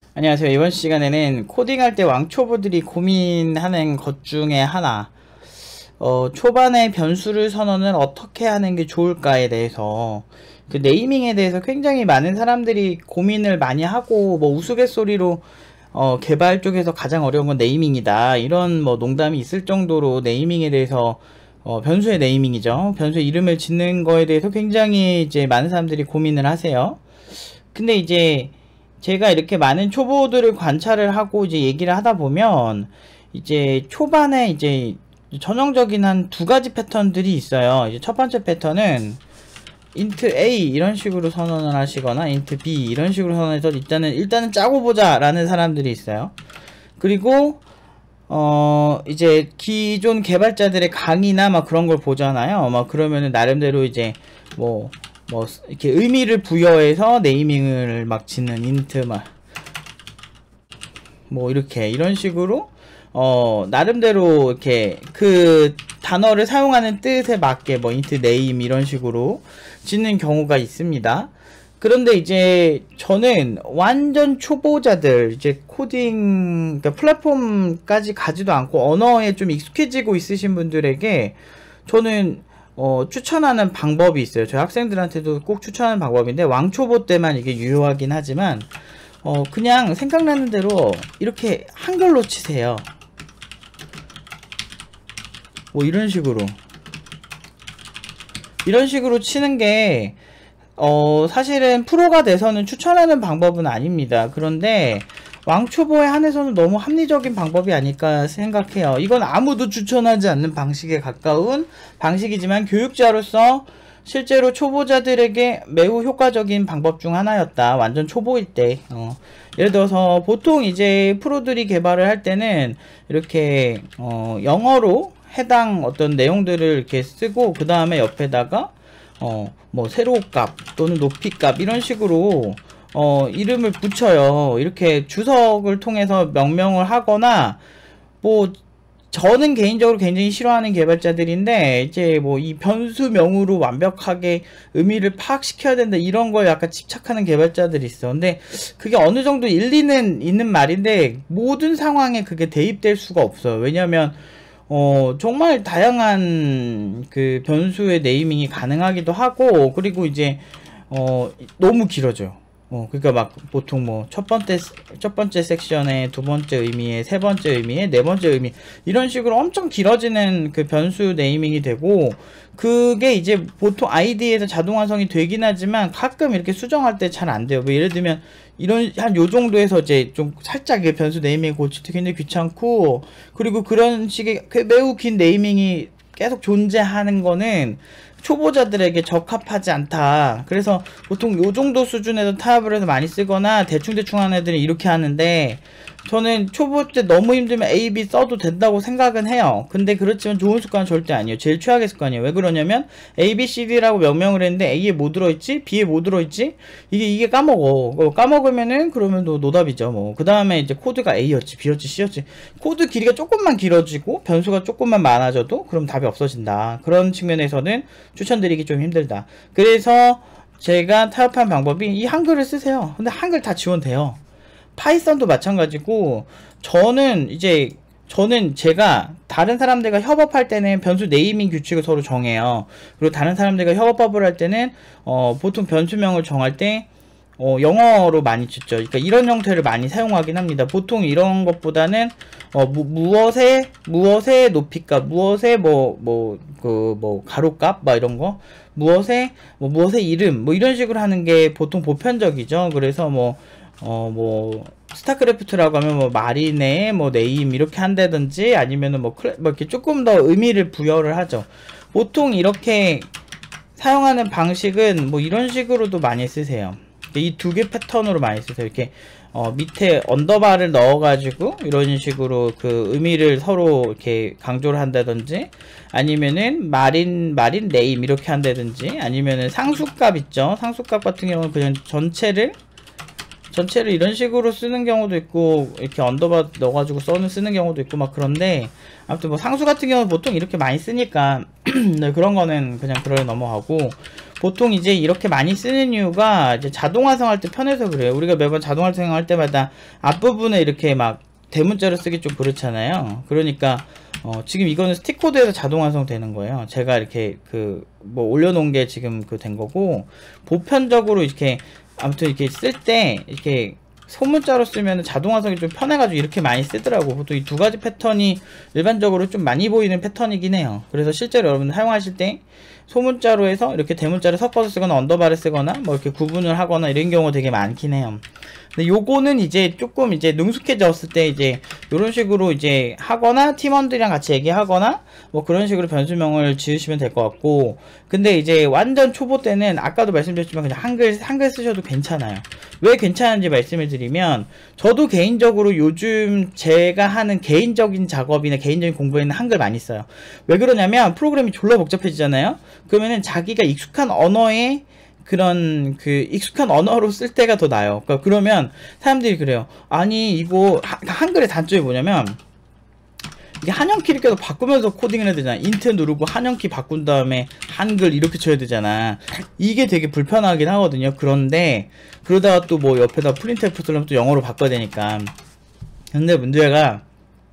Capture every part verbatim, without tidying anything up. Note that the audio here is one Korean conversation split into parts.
안녕하세요. 이번 시간에는 코딩할 때 왕초보들이 고민하는 것 중에 하나, 어, 초반에 변수를 선언을 어떻게 하는 게 좋을까에 대해서, 그 네이밍에 대해서 굉장히 많은 사람들이 고민을 많이 하고, 뭐 우스갯소리로 어, 개발 쪽에서 가장 어려운 건 네이밍이다, 이런 뭐 농담이 있을 정도로 네이밍에 대해서, 어, 변수의 네이밍이죠. 변수의 이름을 짓는 거에 대해서 굉장히 이제 많은 사람들이 고민을 하세요. 근데 이제 제가 이렇게 많은 초보들을 관찰을 하고 이제 얘기를 하다 보면, 이제 초반에 이제 전형적인 한 두 가지 패턴들이 있어요. 이제 첫 번째 패턴은 int a 이런 식으로 선언을 하시거나 int b 이런 식으로 선언해서 일단은 일단은 짜고 보자 라는 사람들이 있어요. 그리고 어 이제 기존 개발자들의 강의나 막 그런 걸 보잖아요. 막 그러면은 나름대로 이제 뭐 뭐 이렇게 의미를 부여해서 네이밍을 막 짓는 인트 막 뭐 이렇게 이런 식으로 어 나름대로 이렇게 그 단어를 사용하는 뜻에 맞게 뭐 인트 네임 이런 식으로 짓는 경우가 있습니다. 그런데 이제 저는 완전 초보자들, 이제 코딩 그러니까 플랫폼까지 가지도 않고 언어에 좀 익숙해지고 있으신 분들에게 저는 어, 추천하는 방법이 있어요. 저희 학생들한테도 꼭 추천하는 방법인데, 왕초보 때만 이게 유효하긴 하지만 어, 그냥 생각나는 대로 이렇게 한글로 치세요. 뭐 이런 식으로 이런 식으로 치는 게 어, 사실은 프로가 돼서는 추천하는 방법은 아닙니다. 그런데 왕초보에 한해서는 너무 합리적인 방법이 아닐까 생각해요. 이건 아무도 추천하지 않는 방식에 가까운 방식이지만 교육자로서 실제로 초보자들에게 매우 효과적인 방법 중 하나였다. 완전 초보일 때. 어, 예를 들어서 보통 이제 프로들이 개발을 할 때는 이렇게 어, 영어로 해당 어떤 내용들을 이렇게 쓰고 그 다음에 옆에다가 어, 뭐 세로 값 또는 높이 값 이런 식으로 어, 이름을 붙여요. 이렇게 주석을 통해서 명명을 하거나, 뭐, 저는 개인적으로 굉장히 싫어하는 개발자들인데, 이제 뭐 이 변수명으로 완벽하게 의미를 파악시켜야 된다, 이런 걸 약간 집착하는 개발자들이 있어. 근데 그게 어느 정도 일리는 있는 말인데, 모든 상황에 그게 대입될 수가 없어요. 왜냐면, 어, 정말 다양한 그 변수의 네이밍이 가능하기도 하고, 그리고 이제, 어, 너무 길어져요. 어, 그러니까 막 보통 뭐 첫 번째 첫 번째 섹션에 두 번째 의미에 세 번째 의미에 네 번째 의미 이런 식으로 엄청 길어지는 그 변수 네이밍이 되고, 그게 이제 보통 아이디에서 자동 완성이 되긴 하지만 가끔 이렇게 수정할 때 잘 안 돼요. 뭐 예를 들면 이런 한 요 정도에서 이제 좀 살짝 변수 네이밍 고칠 때 굉장히 귀찮고, 그리고 그런 식의 매우 긴 네이밍이 계속 존재하는 거는 초보자들에게 적합하지 않다. 그래서 보통 요 정도 수준에서 타협을 해서 많이 쓰거나 대충대충 하는 애들이 이렇게 하는데, 저는 초보 때 너무 힘들면 A, B 써도 된다고 생각은 해요. 근데 그렇지만 좋은 습관은 절대 아니에요. 제일 최악의 습관이에요. 왜 그러냐면 A, B, C, D라고 명명을 했는데 A에 뭐 들어있지? B에 뭐 들어있지? 이게 이게 까먹어. 까먹으면은 그러면 또 노답이죠. 뭐 그 다음에 이제 코드가 A였지, B였지, C였지. 코드 길이가 조금만 길어지고 변수가 조금만 많아져도 그럼 답이 없어진다. 그런 측면에서는 추천드리기 좀 힘들다. 그래서 제가 타협한 방법이 이 한글을 쓰세요. 근데 한글 다 지원돼요. 파이썬도 마찬가지고, 저는 이제 저는 제가 다른 사람들과 협업할 때는 변수 네이밍 규칙을 서로 정해요. 그리고 다른 사람들과 협업을 할 때는 어, 보통 변수명을 정할 때 어, 영어로 많이 짓죠. 그러니까 이런 형태를 많이 사용하긴 합니다. 보통 이런 것보다는 어, 무, 무엇의 무엇의 높이값, 무엇의 뭐 뭐 그 뭐 가로값 막 이런 거, 무엇의 뭐 무엇의 이름 뭐 이런 식으로 하는 게 보통 보편적이죠. 그래서 뭐 어, 뭐, 스타크래프트라고 하면 뭐, 마린의 뭐, 네임 이렇게 한다든지 아니면은 뭐, 클, 뭐, 이렇게 조금 더 의미를 부여를 하죠. 보통 이렇게 사용하는 방식은 뭐, 이런 식으로도 많이 쓰세요. 이 두 개 패턴으로 많이 쓰세요. 이렇게, 어, 밑에 언더바를 넣어가지고, 이런 식으로 그 의미를 서로 이렇게 강조를 한다든지, 아니면은, 마린, 마린 네임 이렇게 한다든지, 아니면은 상수값 있죠. 상수값 같은 경우는 그냥 전체를 전체를 이런 식으로 쓰는 경우도 있고, 이렇게 언더바 넣어가지고 써는 쓰는 경우도 있고 막 그런데, 아무튼 뭐 상수 같은 경우는 보통 이렇게 많이 쓰니까 네, 그런 거는 그냥 그럴 넘어가고, 보통 이제 이렇게 많이 쓰는 이유가 이제 자동화성할 때 편해서 그래요. 우리가 매번 자동화성할 때마다 앞부분에 이렇게 막 대문자로 쓰기 좀 그렇잖아요. 그러니까 어 지금 이거는 스틱코드에서 자동화성 되는 거예요. 제가 이렇게 그 뭐 올려놓은 게 지금 그 된 거고, 보편적으로 이렇게 아무튼 이렇게 쓸 때 이렇게 소문자로 쓰면 자동화성이 좀 편해가지고 이렇게 많이 쓰더라고. 보통 이 두 가지 패턴이 일반적으로 좀 많이 보이는 패턴이긴 해요. 그래서 실제로 여러분 사용하실 때 소문자로 해서 이렇게 대문자를 섞어서 쓰거나 언더바를 쓰거나 뭐 이렇게 구분을 하거나 이런 경우가 되게 많긴 해요. 근데 요거는 이제 조금 이제 능숙해졌을 때 이제 이런 식으로 이제 하거나 팀원들이랑 같이 얘기하거나 뭐 그런 식으로 변수명을 지으시면 될 것 같고, 근데 이제 완전 초보 때는 아까도 말씀드렸지만 그냥 한글 한글 쓰셔도 괜찮아요. 왜 괜찮은지 말씀을 드리면, 저도 개인적으로 요즘 제가 하는 개인적인 작업이나 개인적인 공부에는 한글 많이 써요. 왜 그러냐면 프로그램이 졸라 복잡해지잖아요. 그러면은 자기가 익숙한 언어에 그런 그 익숙한 언어로 쓸 때가 더 나아요. 그러니까 그러면 사람들이 그래요. 아니 이거 하, 한글의 단점이 뭐냐면 이게 한영키를 계속 바꾸면서 코딩을 해야 되잖아. 인트 누르고 한영키 바꾼 다음에 한글 이렇게 쳐야 되잖아. 이게 되게 불편하긴 하거든요. 그런데 그러다가 또 뭐 옆에다 프린트F 쓰려면 또 영어로 바꿔야 되니까. 근데 문제가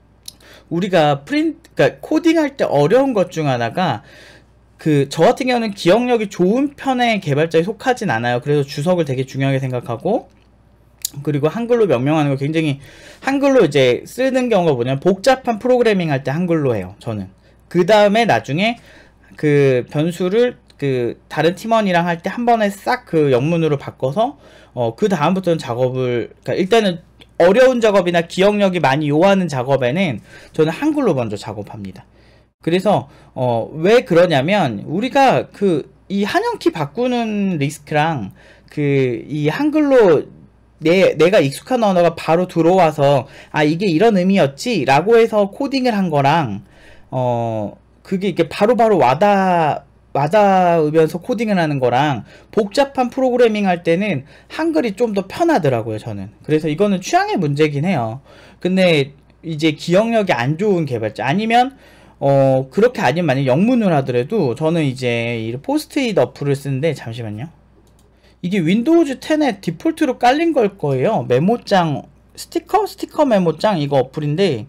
우리가 프린트 그러니까 코딩할 때 어려운 것 중 하나가 그 저 같은 경우는 기억력이 좋은 편의 개발자에 속하진 않아요. 그래서 주석을 되게 중요하게 생각하고, 그리고 한글로 명명하는 걸 굉장히 한글로 이제 쓰는 경우가 뭐냐면 복잡한 프로그래밍 할 때 한글로 해요. 저는 그 다음에 나중에 그 변수를 그 다른 팀원이랑 할 때 한 번에 싹 그 영문으로 바꿔서 어 그 다음부터는 작업을, 그러니까 일단은 어려운 작업이나 기억력이 많이 요하는 작업에는 저는 한글로 먼저 작업합니다. 그래서 어 왜 그러냐면 우리가 그 이 한영키 바꾸는 리스크랑 그 이 한글로 내, 내가 익숙한 언어가 바로 들어와서 아 이게 이런 의미였지 라고 해서 코딩을 한 거랑 어 그게 이렇게 바로바로 와닿 와닿으면서 코딩을 하는 거랑 복잡한 프로그래밍 할 때는 한글이 좀 더 편하더라고요, 저는. 그래서 이거는 취향의 문제긴 해요. 근데 이제 기억력이 안 좋은 개발자 아니면 어 그렇게 아니면 만약 영문을 하더라도 저는 이제 이 포스트잇 어플을 쓰는데, 잠시만요. 이게 윈도우즈 텐에 디폴트로 깔린 걸 거예요. 메모장 스티커? 스티커 메모장 이거 어플인데,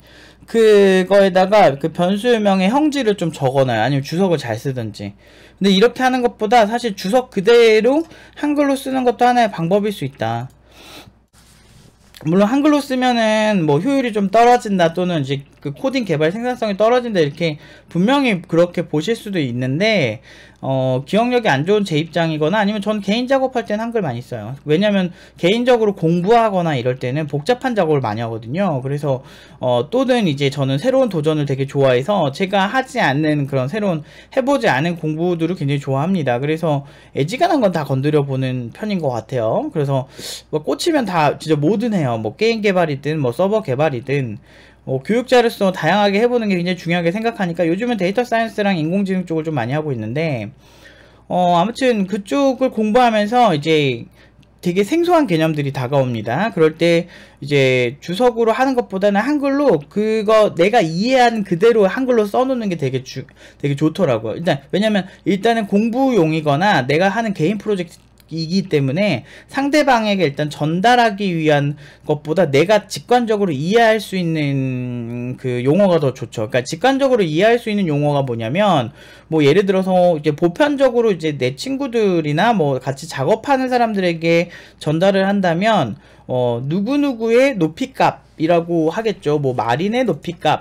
그거에다가 그 변수명의 형지를 좀 적어놔요. 아니면 주석을 잘 쓰든지. 근데 이렇게 하는 것보다 사실 주석 그대로 한글로 쓰는 것도 하나의 방법일 수 있다. 물론 한글로 쓰면은 뭐 효율이 좀 떨어진다, 또는 이제 그 코딩 개발 생산성이 떨어진다, 이렇게 분명히 그렇게 보실 수도 있는데, 어 기억력이 안 좋은 제 입장이거나 아니면 전 개인 작업할 때는 한글 많이 써요. 왜냐면 개인적으로 공부하거나 이럴 때는 복잡한 작업을 많이 하거든요. 그래서 어 또는 이제 저는 새로운 도전을 되게 좋아해서 제가 하지 않는 그런 새로운 해보지 않은 공부들을 굉장히 좋아합니다. 그래서 애지간한 건 다 건드려 보는 편인 것 같아요. 그래서 뭐 꽂히면 다 진짜 뭐든 해요. 뭐 게임 개발이든 뭐 서버 개발이든 어, 교육자로서 다양하게 해보는 게 굉장히 중요하게 생각하니까 요즘은 데이터 사이언스랑 인공지능 쪽을 좀 많이 하고 있는데, 어, 아무튼 그쪽을 공부하면서 이제 되게 생소한 개념들이 다가옵니다. 그럴 때 이제 주석으로 하는 것보다는 한글로 그거 내가 이해하는 그대로 한글로 써놓는 게 되게 주, 되게 좋더라고요. 일단, 왜냐면 일단은 공부용이거나 내가 하는 개인 프로젝트 이기 때문에 상대방에게 일단 전달하기 위한 것보다 내가 직관적으로 이해할 수 있는 그 용어가 더 좋죠. 그러니까 직관적으로 이해할 수 있는 용어가 뭐냐면, 뭐 예를 들어서 이제 보편적으로 이제 내 친구들이나 뭐 같이 작업하는 사람들에게 전달을 한다면 어 누구누구의 높이값이라고 하겠죠. 뭐 마린의 높이값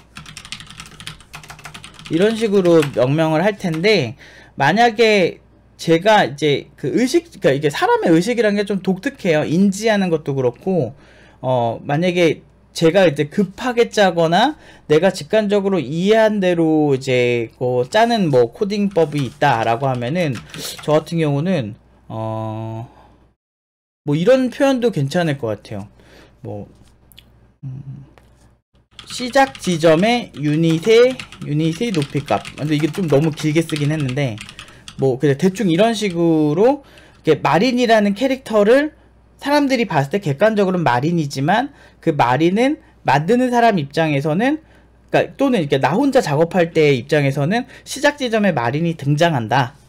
이런 식으로 명명을 할 텐데, 만약에 제가 이제 그 의식, 그러니까 이게 사람의 의식이란 게 좀 독특해요. 인지하는 것도 그렇고, 어, 만약에 제가 이제 급하게 짜거나 내가 직관적으로 이해한 대로 이제 그 짜는 뭐 코딩법이 있다라고 하면은 저 같은 경우는, 어, 뭐 이런 표현도 괜찮을 것 같아요. 뭐, 음, 시작 지점의 유닛의, 유닛의 높이값. 근데 이게 좀 너무 길게 쓰긴 했는데, 뭐 그냥 대충 이런 식으로 이렇게 마린이라는 캐릭터를 사람들이 봤을 때 객관적으로는 마린이지만 그 마린은 만드는 사람 입장에서는, 그러니까 또는 이렇게 나 혼자 작업할 때 입장에서는 시작 지점에 마린이 등장한다.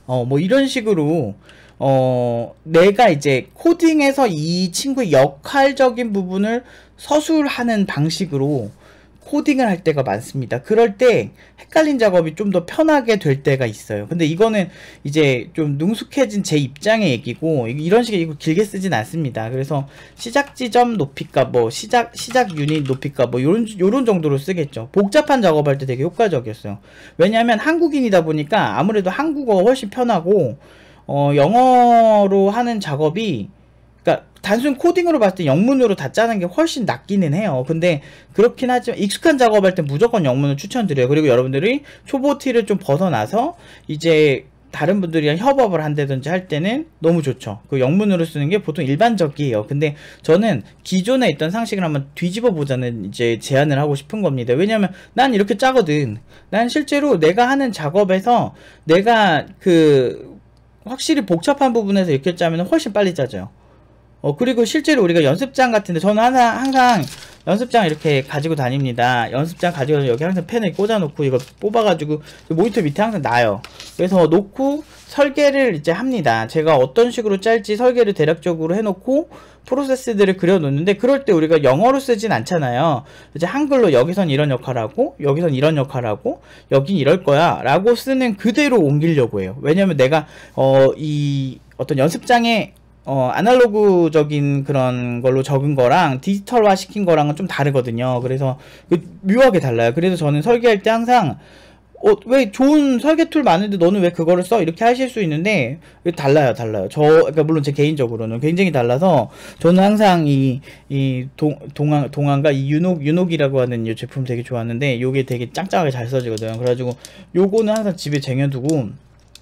어, 뭐 이런 식으로 어, 내가 이제 코딩에서 이 친구의 역할적인 부분을 서술하는 방식으로 코딩을 할 때가 많습니다. 그럴 때 헷갈린 작업이 좀 더 편하게 될 때가 있어요. 근데 이거는 이제 좀 능숙해진 제 입장의 얘기고, 이런 식의 이거 길게 쓰진 않습니다. 그래서 시작 지점 높이값, 뭐 시작 시작 유닛 높이값, 뭐 요런 요런 정도로 쓰겠죠. 복잡한 작업할 때 되게 효과적이었어요. 왜냐하면 한국인이다 보니까 아무래도 한국어가 훨씬 편하고, 어 영어로 하는 작업이, 그러니까 단순 코딩으로 봤을 때 영문으로 다 짜는 게 훨씬 낫기는 해요. 근데 그렇긴 하지만 익숙한 작업할 때 무조건 영문을 추천드려요. 그리고 여러분들이 초보 티를 좀 벗어나서 이제 다른 분들이랑 협업을 한다든지 할 때는 너무 좋죠. 그 영문으로 쓰는 게 보통 일반적이에요. 근데 저는 기존에 있던 상식을 한번 뒤집어 보자는 이제 제안을 하고 싶은 겁니다. 왜냐면 난 이렇게 짜거든. 난 실제로 내가 하는 작업에서 내가 그 확실히 복잡한 부분에서 이렇게 짜면 훨씬 빨리 짜져요. 어, 그리고 실제로 우리가 연습장 같은데, 저는 항상, 항상 연습장 이렇게 가지고 다닙니다. 연습장 가지고 여기 항상 펜을 꽂아놓고 이거 뽑아가지고 모니터 밑에 항상 놔요. 그래서 놓고 설계를 이제 합니다. 제가 어떤 식으로 짤지 설계를 대략적으로 해놓고 프로세스들을 그려놓는데, 그럴 때 우리가 영어로 쓰진 않잖아요. 이제 한글로 여기선 이런 역할하고 여기선 이런 역할하고 여긴 이럴 거야 라고 쓰는 그대로 옮기려고 해요. 왜냐면 내가 어, 이 어떤 연습장에 어, 아날로그적인 그런 걸로 적은 거랑 디지털화 시킨 거랑은 좀 다르거든요. 그래서 그 묘하게 달라요. 그래서 저는 설계할 때 항상 어, 왜 좋은 설계 툴 많은데 너는 왜 그거를 써? 이렇게 하실 수 있는데 달라요, 달라요. 저, 그러니까 물론 제 개인적으로는 굉장히 달라서 저는 항상 이, 이 동, 동안, 동안과 이 윤옥, 윤옥이라고 하는 이 제품 되게 좋았는데 요게 되게 짱짱하게 잘 써지거든요. 그래가지고 요거는 항상 집에 쟁여두고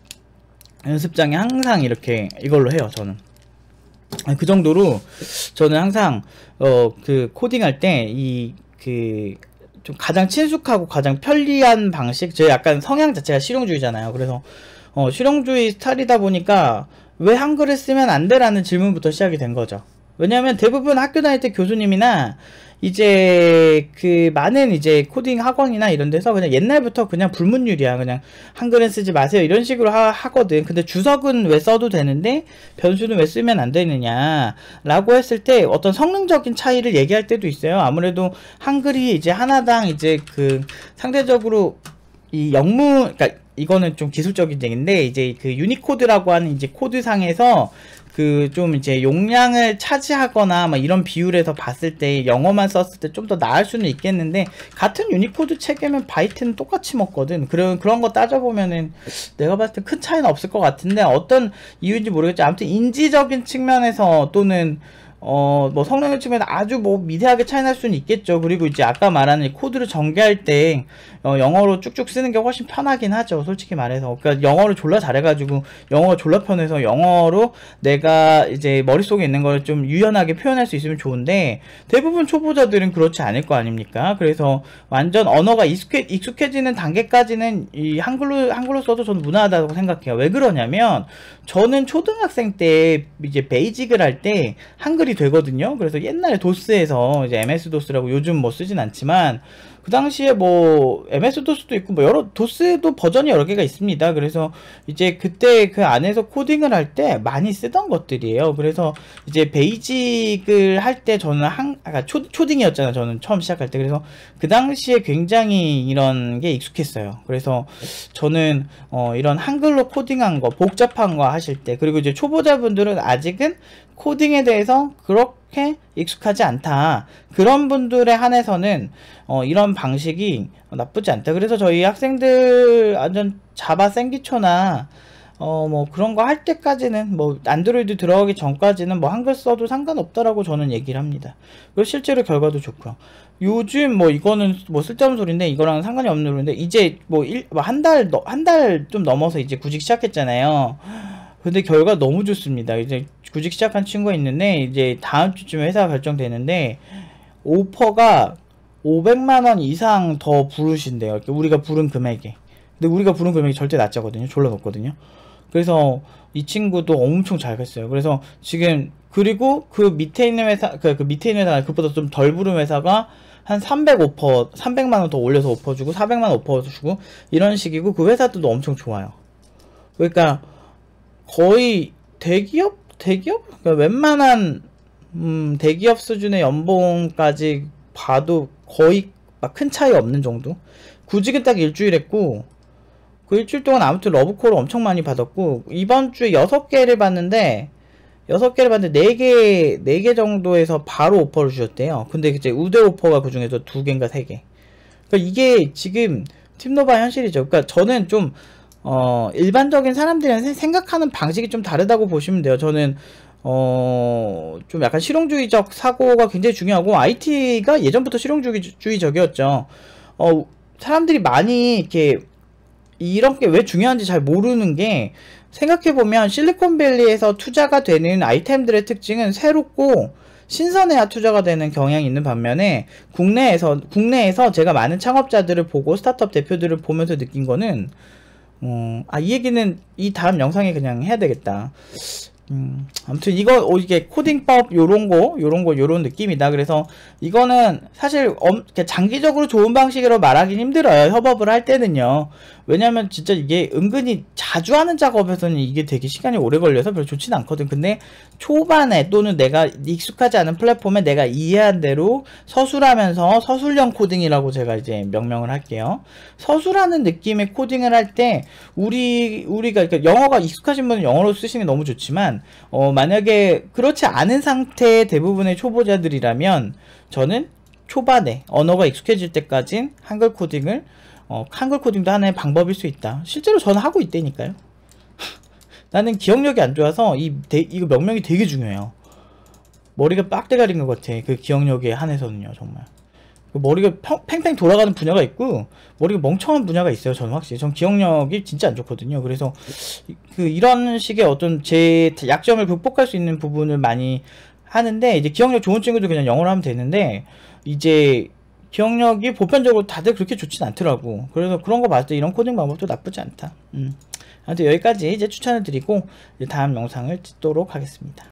연습장에 항상 이렇게 이걸로 해요, 저는. 그 정도로 저는 항상 어 그 코딩할 때 이 그 좀 가장 친숙하고 가장 편리한 방식, 제 약간 성향 자체가 실용주의잖아요. 그래서 어 실용주의 스타일이다 보니까 왜 한글을 쓰면 안 돼? 라는 질문부터 시작이 된 거죠. 왜냐하면 대부분 학교 다닐 때 교수님이나 이제 그 많은 이제 코딩 학원이나 이런 데서 그냥 옛날부터 그냥 불문율이야. 그냥 한글은 쓰지 마세요 이런 식으로 하, 하거든. 근데 주석은 왜 써도 되는데 변수는 왜 쓰면 안 되느냐 라고 했을 때 어떤 성능적인 차이를 얘기할 때도 있어요. 아무래도 한글이 이제 하나당 이제 그 상대적으로 이 영문, 그러니까 이거는 좀 기술적인 얘기인데, 이제 그 유니코드라고 하는 이제 코드상에서 그 좀 이제 용량을 차지하거나 막 이런 비율에서 봤을 때 영어만 썼을 때 좀 더 나을 수는 있겠는데, 같은 유니코드 체계면 바이트는 똑같이 먹거든. 그런 그런 거 따져보면은 내가 봤을 때 큰 차이는 없을 것 같은데, 어떤 이유인지 모르겠지. 아무튼 인지적인 측면에서 또는 어, 뭐 성능의 측면에 아주 뭐 미세하게 차이 날 수는 있겠죠. 그리고 이제 아까 말하는 코드를 전개할 때 어, 영어로 쭉쭉 쓰는 게 훨씬 편하긴 하죠. 솔직히 말해서. 그러니까 영어를 졸라 잘해가지고 영어가 졸라 편해서 영어로 내가 이제 머릿속에 있는 걸 좀 유연하게 표현할 수 있으면 좋은데, 대부분 초보자들은 그렇지 않을 거 아닙니까? 그래서 완전 언어가 익숙해, 익숙해지는 단계까지는 이 한글로, 한글로 써도 저는 무난하다고 생각해요. 왜 그러냐면 저는 초등학생 때 이제 베이직을 할 때 한글 되거든요. 그래서 옛날에 도스에서 이제 엠에스 도스라고, 요즘 뭐 쓰진 않지만 그 당시에 뭐 엠에스 도스도 있고 뭐 여러 도스도 버전이 여러 개가 있습니다. 그래서 이제 그때 그 안에서 코딩을 할 때 많이 쓰던 것들이에요. 그래서 이제 베이직을 할 때 저는 한 아까 초, 초딩이었잖아요. 저는 처음 시작할 때. 그래서 그 당시에 굉장히 이런 게 익숙했어요. 그래서 저는 어 이런 한글로 코딩한 거, 복잡한 거 하실 때, 그리고 이제 초보자분들은 아직은 코딩에 대해서 그렇게 익숙하지 않다, 그런 분들에 한해서는 어, 이런 방식이 나쁘지 않다. 그래서 저희 학생들 완전 자바 생기초나 어, 뭐 그런 거 할 때까지는, 뭐 안드로이드 들어가기 전까지는 뭐 한글 써도 상관없다라고 저는 얘기를 합니다. 그리고 실제로 결과도 좋고요. 요즘 뭐 이거는 뭐 쓸데없는 소리인데, 이거랑 상관이 없는 소리인데, 이제 뭐 한 달 한 달 좀 넘어서 이제 구직 시작했잖아요. 근데 결과 너무 좋습니다. 이제 구직 시작한 친구가 있는데, 이제 다음 주쯤에 회사가 결정되는데 오퍼가 오백만 원 이상 더 부르신대요. 우리가 부른 금액에. 근데 우리가 부른 금액이 절대 낮지 않거든요. 졸라 높거든요. 그래서 이 친구도 엄청 잘 갔어요. 그래서 지금, 그리고 그 밑에 있는 회사, 그, 그 밑에 있는 회사, 그보다 좀 덜 부른 회사가 한 삼백 오퍼, 삼백만 원 더 올려서 오퍼 주고 사백만 원 오퍼 주고 이런 식이고, 그 회사들도 엄청 좋아요. 그러니까 거의 대기업? 대기업? 그러니까 웬만한 음, 대기업 수준의 연봉까지 봐도 거의 막 큰 차이 없는 정도? 구직은 딱 일주일 했고, 그 일주일 동안 아무튼 러브콜을 엄청 많이 받았고, 이번 주에 여섯 개를 봤는데, 여섯 개를 봤는데 네 개, 네 개 정도에서 바로 오퍼를 주셨대요. 근데 이제 우대 오퍼가 그 중에서 두 개인가 세 개. 그러니까 이게 지금 팀노바 현실이죠. 그러니까 저는 좀, 어, 일반적인 사람들이 생각하는 방식이 좀 다르다고 보시면 돼요. 저는, 어, 좀 약간 실용주의적 사고가 굉장히 중요하고, 아이티가 예전부터 실용주의적이었죠. 어, 사람들이 많이 이렇게, 이런 게 왜 중요한지 잘 모르는 게, 생각해보면 실리콘밸리에서 투자가 되는 아이템들의 특징은 새롭고 신선해야 투자가 되는 경향이 있는 반면에 국내에서 국내에서 제가 많은 창업자들을 보고 스타트업 대표들을 보면서 느낀 거는 어, 아, 이 얘기는 이 다음 영상에 그냥 해야 되겠다. 음, 아무튼 이거 어, 이게 코딩법 요런거 요런거 요런 느낌이다. 그래서 이거는 사실 엄, 장기적으로 좋은 방식으로 말하긴 힘들어요, 협업을 할 때는요. 왜냐면 진짜 이게 은근히 자주 하는 작업에서는 이게 되게 시간이 오래 걸려서 별로 좋진 않거든. 근데 초반에 또는 내가 익숙하지 않은 플랫폼에 내가 이해한 대로 서술하면서 서술형 코딩이라고 제가 이제 명명을 할게요. 서술하는 느낌의 코딩을 할 때 우리 우리가 그러니까 영어가 익숙하신 분은 영어로 쓰시는 게 너무 좋지만 어 만약에 그렇지 않은 상태의 대부분의 초보자들이라면 저는 초반에 언어가 익숙해질 때까진 한글 코딩을 어, 한글 코딩도 하나의 방법일 수 있다. 실제로 저는 하고 있다니까요. 나는 기억력이 안 좋아서 이 대, 이거 명명이 되게 중요해요. 머리가 빡대가리인 것 같아. 그 기억력에 한해서는요, 정말. 그 머리가 평, 팽팽 돌아가는 분야가 있고 머리가 멍청한 분야가 있어요. 저는 확실히. 전 기억력이 진짜 안 좋거든요. 그래서 그 이런 식의 어떤 제 약점을 극복할 수 있는 부분을 많이 하는데 이제 기억력 좋은 친구들 그냥 영어로 하면 되는데 이제 기억력이 보편적으로 다들 그렇게 좋진 않더라고. 그래서 그런 거 봤을 때 이런 코딩 방법도 나쁘지 않다. 음. 아무튼 여기까지 이제 추천을 드리고 이제 다음 영상을 찍도록 하겠습니다.